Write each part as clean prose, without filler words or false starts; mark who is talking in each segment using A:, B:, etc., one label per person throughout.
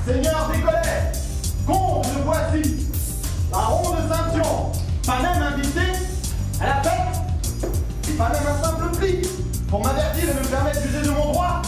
A: Seigneur des colères, comte de Boissy, baron de Saint-Pion, pas même invité à la fête, et pas même un simple pli pour m'avertir et me permettre d'user de mon droit.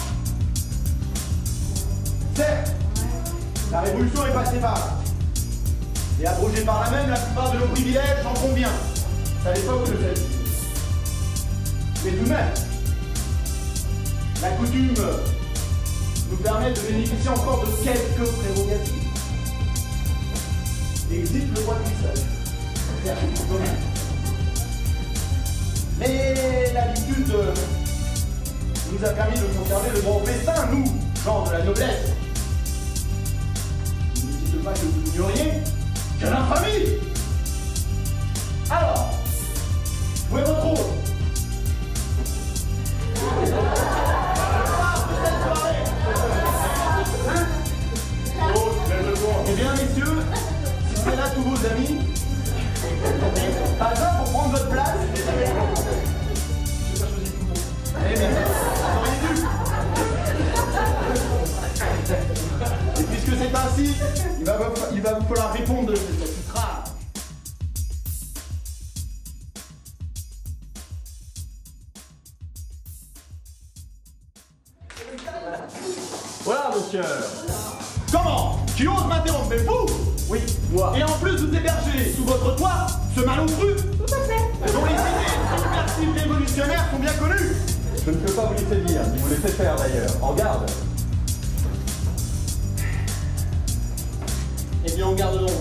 A: Certes, la Révolution est passée par là, et abrogée par là même la plupart de nos privilèges, j'en conviens. C'est à l'époque de celle-ci. Mais tout de même, la coutume nous permet de bénéficier encore de quelques prérogatives. Existe le droit de l'usage. Mais l'habitude nous a permis de conserver le droit au festin, nous, gens de la noblesse. Ne dites pas que vous ignoriez que l'infamie. Alors, où est votre rôle? Eh bien, messieurs, si c'est là tous vos amis, pas un pour prendre votre place. Je n'ai pas choisi tout le monde. Eh bien, vous auriez dû. Et puisque c'est ainsi, il va vous falloir répondre de cette crâne. Voilà, mon cœur. Comment? Tu oses m'interrompre, mais vous? Oui, moi. Et en plus, vous hébergez sous votre toit ce malotru? Tout à fait. Dont les idées subversives révolutionnaires sont bien connues.
B: Je ne peux pas vous laisser dire, ni vous laisser faire d'ailleurs. En garde.
A: Eh bien, on garde donc.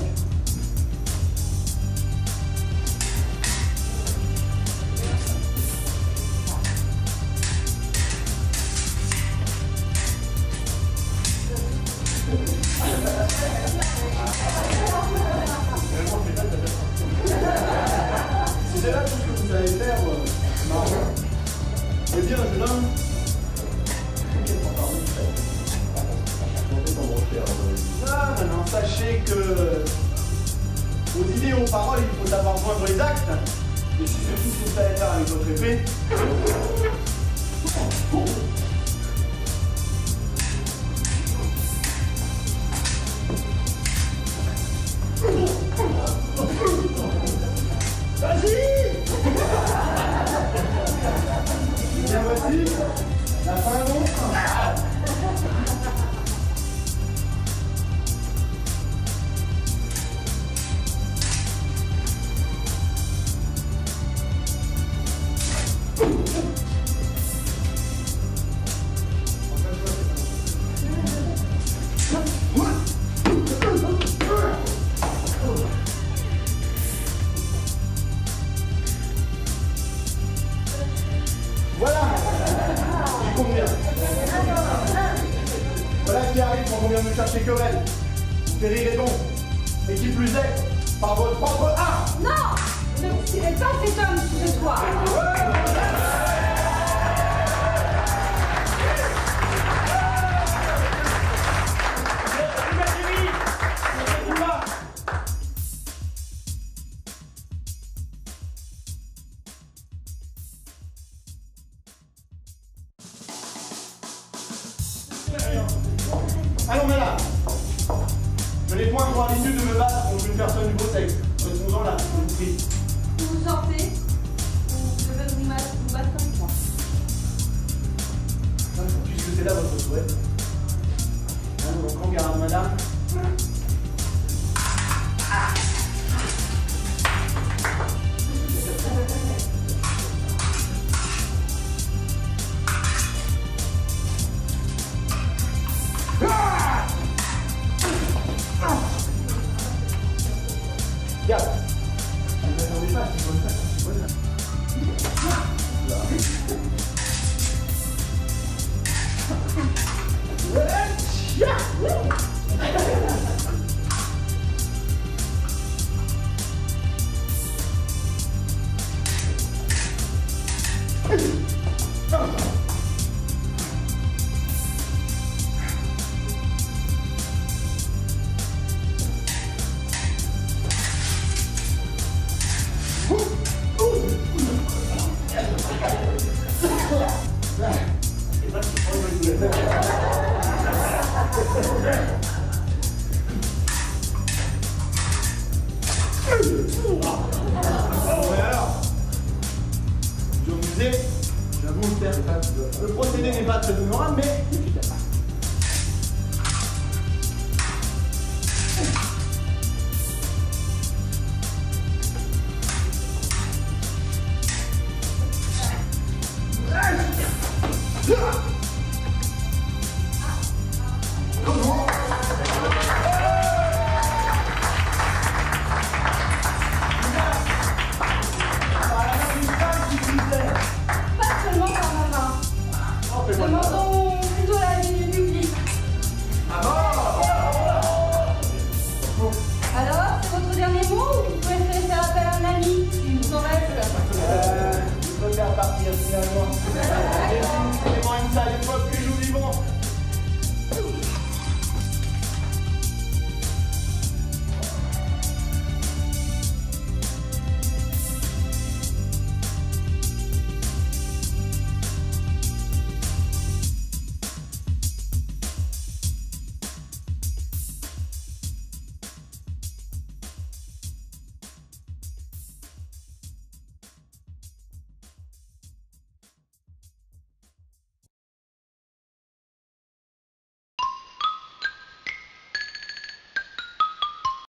A: Si c'est là tout ce que vous allez faire, non. Eh bien, jeune homme, non, sachez que aux idées et aux paroles, il faut savoir joindre les actes. Et si c'est tout ce que vous savez faire avec votre épée, vas-y! Bien voici, la fin donc. Voilà, j'y conviens. Voilà ce qui arrive quand on vient me chercher querelle. Vous périrez donc, et qui plus est, par votre propre art.
C: Non, ne tirez pas cet homme sous ce toit.
A: Allons, madame. Je n'ai point pour habitude de me battre contre une personne du beau sexe. Restons-en là, je vous prie.
C: Vous sortez, vous devez vous battre avec moi.
A: Puisque c'est là votre souhait. Allons donc en garde, madame.